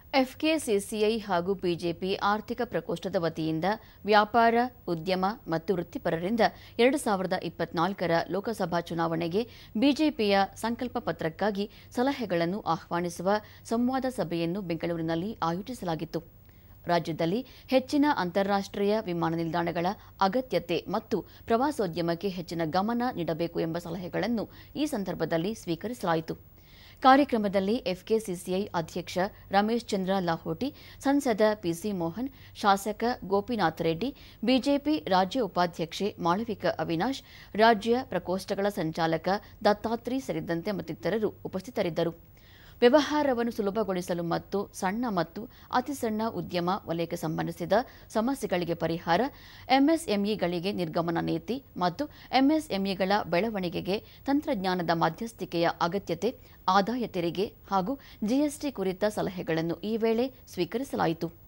FKCCI ಹಾಗೂ BJP ಆರ್ಥಿಕ ಪ್ರಕೋಷ್ಠದ ವತಿಯಿಂದ ವ್ಯಾಪಾರ, ಉದ್ಯಮ ಮತ್ತು ವೃತ್ತಿಪರರಿಂದ 2024ರ ಲೋಕಸಭಾ ಚುನಾವಣೆಗೆ ಬಿಜೆಪಿಯ ಸಂಕಲ್ಪ ಪತ್ರಕ್ಕಾಗಿ ಸಲಹೆಗಳನ್ನು ಆಹ್ವಾನಿಸುವ ಸಂವಾದ ಸಭೆಯನ್ನು ಬೆಂಗಳೂರಿನಲ್ಲಿ ಆಯೋಜಿಸಲಾಗಿತ್ತು. ರಾಜ್ಯದಲ್ಲಿ ಹೆಚ್ಚಿನ ಅಂತಾರಾಷ್ಟ್ರೀಯ ವಿಮಾನ ನಿಲ್ದಾಣಗಳ ಅಗತ್ಯತೆ ಮತ್ತು ಪ್ರವಾಸೋದ್ಯಮಕ್ಕೆ ಹೆಚ್ಚಿನ ಗಮನ ನೀಡಬೇಕು ಎಂಬ ಸಲಹೆಗಳನ್ನು ಈ ಸಂದರ್ಭದಲ್ಲಿ ಸ್ವೀಕರಿಸಲಾಯಿತು. ಕಾರ್ಯಕ್ರಮದಲ್ಲಿ ಎಫ್ಕೆಸಿಸಿಐ ಅಧ್ಯಕ್ಷ ರಮೇಶ್ ಚಂದ್ರ ಲಾಹೋಟಿ, ಸಂಸದ ಪಿಸಿ ಮೋಹನ್, ಶಾಸಕ ಗೋಪಿನಾಥ್ ರೆಡ್ಡಿ, ಬಿಜೆಪಿ ರಾಜ್ಯ ಉಪಾಧ್ಯಕ್ಷೆ ಮಾಳವಿಕಾ ಅವಿನಾಶ್, ರಾಜ್ಯ ಪ್ರಕೋಷ್ಠಗಳ ಸಂಚಾಲಕ ದತ್ತಾತ್ರಿ ಸೇರಿದಂತೆ ಮತ್ತಿತರರು ಉಪಸ್ಥಿತರಿದ್ದರು. ವ್ಯವಹಾರವನ್ನು ಸುಲಭಗೊಳಿಸಲು ಮತ್ತು ಸಣ್ಣ ಮತ್ತು ಅತಿಸಣ್ಣ ಉದ್ಯಮ ವಲಯಕ್ಕೆ ಸಂಬಂಧಿಸಿದ ಸಮಸ್ಯೆಗಳಿಗೆ ಪರಿಹಾರ, ಎಂಎಸ್ಎಂಇಗಳಿಗೆ ನಿರ್ಗಮನ ನೀತಿ ಮತ್ತು ಎಂಎಸ್ಎಂಇಗಳ ಬೆಳವಣಿಗೆಗೆ ತಂತ್ರಜ್ಞಾನದ ಮಧ್ಯಸ್ಥಿಕೆಯ ಅಗತ್ಯತೆ, ಆದಾಯ ತೆರಿಗೆ ಹಾಗೂ ಜಿಎಸ್ಟಿ ಕುರಿತ ಸಲಹೆಗಳನ್ನು ಈ ವೇಳೆ ಸ್ವೀಕರಿಸಲಾಯಿತು.